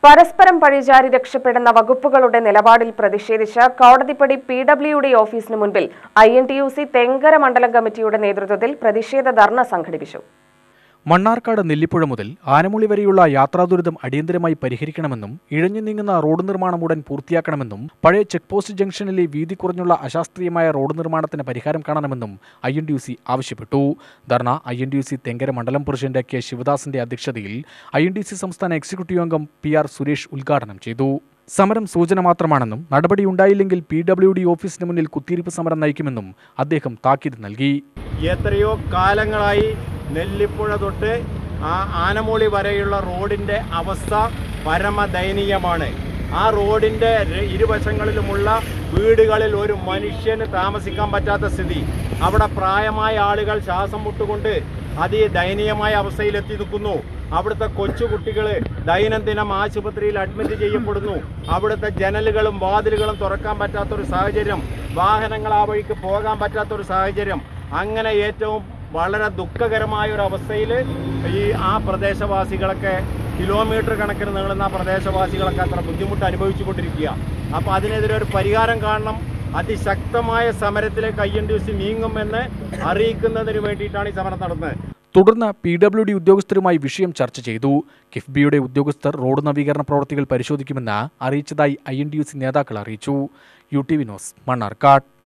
പരസ്പരം പഴിചാരി രക്ഷപ്പെടുന്ന വകുപ്പുകളുടെ നിലപാടിൽ പ്രതിഷേധിച്ച് കോടതിപ്പടി PWD ഓഫീസിന് മുൻപിൽ INTUC തെങ്കര മണ്ഡലം കമ്മിറ്റിയുടെ നേതൃത്വത്തിൽ പ്രതിഷേധ ധർണ സംഘടിപ്പിച്ചു. മണ്ണാർക്കാട് നെല്ലിപ്പുഴ മുതൽ ആനമുളി വരെയുള്ള യാത്രാദുരിതം അടിയന്തരമായി പരിഹരിക്കണമെന്നും ഇഴഞ്ഞു നീങ്ങുന്ന റോഡ് നിർമ്മാണം ഉടൻ പൂർത്തിയാക്കണമെന്നും പഴയ ചെക്ക് പോസ്റ്റ് ജംഗ്ഷനിലെ വീതി കുറഞ്ഞുള്ള അശാസ്ത്രീയമായ റോഡ് നിർമ്മാണത്തിന് പരിഹാരം കാണണമെന്നും INTUC ആവശ്യപ്പെട്ടു. ധർണ INTUC തെങ്കര മണ്ഡലം പ്രസിഡന്റ് K. ശിവദാസിന്റെ അധ്യക്ഷതയിൽ INTUC സംസ്ഥാന എക്സിക്യൂട്ടീവ് അംഗം PR സുരേഷ് ഉദ്ഘാടനം ചെയ്തു. സമരം സൂചന മാത്രമാണെന്നും നടപടിയുണ്ടായില്ലെങ്കിൽ PWD ഓഫീസിന് മുന്നിൽ കുത്തിയിരിപ്പ് സമരം നയിക്കുമെന്നും അദ്ദേഹം താക്കീത് നൽകി. എത്രയോ കാലങ്ങളായി നെല്ലിപ്പുഴ തൊട്ട് ആനമുളി വരെയുള്ള റോഡിൻ്റെ അവസ്ഥ പരമദയനീയമാണ്. ആ റോഡിൻ്റെ ഇരുവശങ്ങളിലുമുള്ള വീടുകളിൽ ഒരു മനുഷ്യന് താമസിക്കാൻ പറ്റാത്ത സ്ഥിതി. അവിടെ പ്രായമായ ആളുകൾ ശ്വാസം മുട്ടുകൊണ്ട് അതിദയനീയമായ അവസ്ഥയിലെത്തി നിൽക്കുന്നു. അവിടുത്തെ കൊച്ചുകുട്ടികൾ ദൈനംദിനം ആശുപത്രിയിൽ അഡ്മിറ്റ് ചെയ്യപ്പെടുന്നു. അവിടുത്തെ ജനലുകളും വാതിലുകളും തുറക്കാൻ പറ്റാത്തൊരു സാഹചര്യം, വാഹനങ്ങൾ ആ വഴിക്ക് പോകാൻ പറ്റാത്തൊരു സാഹചര്യം. അങ്ങനെ ഏറ്റവും വളരെ ദുഃഖകരമായ ഒരു അവസ്ഥയിൽ ആ പ്രദേശവാസികളൊക്കെ കിലോമീറ്റർ കണക്കിന് നീളുന്ന പ്രദേശവാസികളൊക്കെ അത്ര ബുദ്ധിമുട്ട് അനുഭവിച്ചു കൊണ്ടിരിക്കുക. അപ്പോൾ അതിനെതിരെ ഒരു പരിഹാരം കാണണം. അതിശക്തമായ സമരത്തിലേക്ക് INTUC നീങ്ങുമെന്ന് അറിയിക്കുന്നതിന് വേണ്ടിയിട്ടാണ് ഈ സമരം നടന്നത്. തുടർന്ന് PWD ഉദ്യോഗസ്ഥരുമായി വിഷയം ചർച്ച ചെയ്തു. കിഫ്ബിയുടെ ഉദ്യോഗസ്ഥർ റോഡ് നവീകരണ പ്രവൃത്തികൾ പരിശോധിക്കുമെന്ന് അറിയിച്ചതായി INTUC നേതാക്കൾ അറിയിച്ചു. UTV news, Mannarkkad.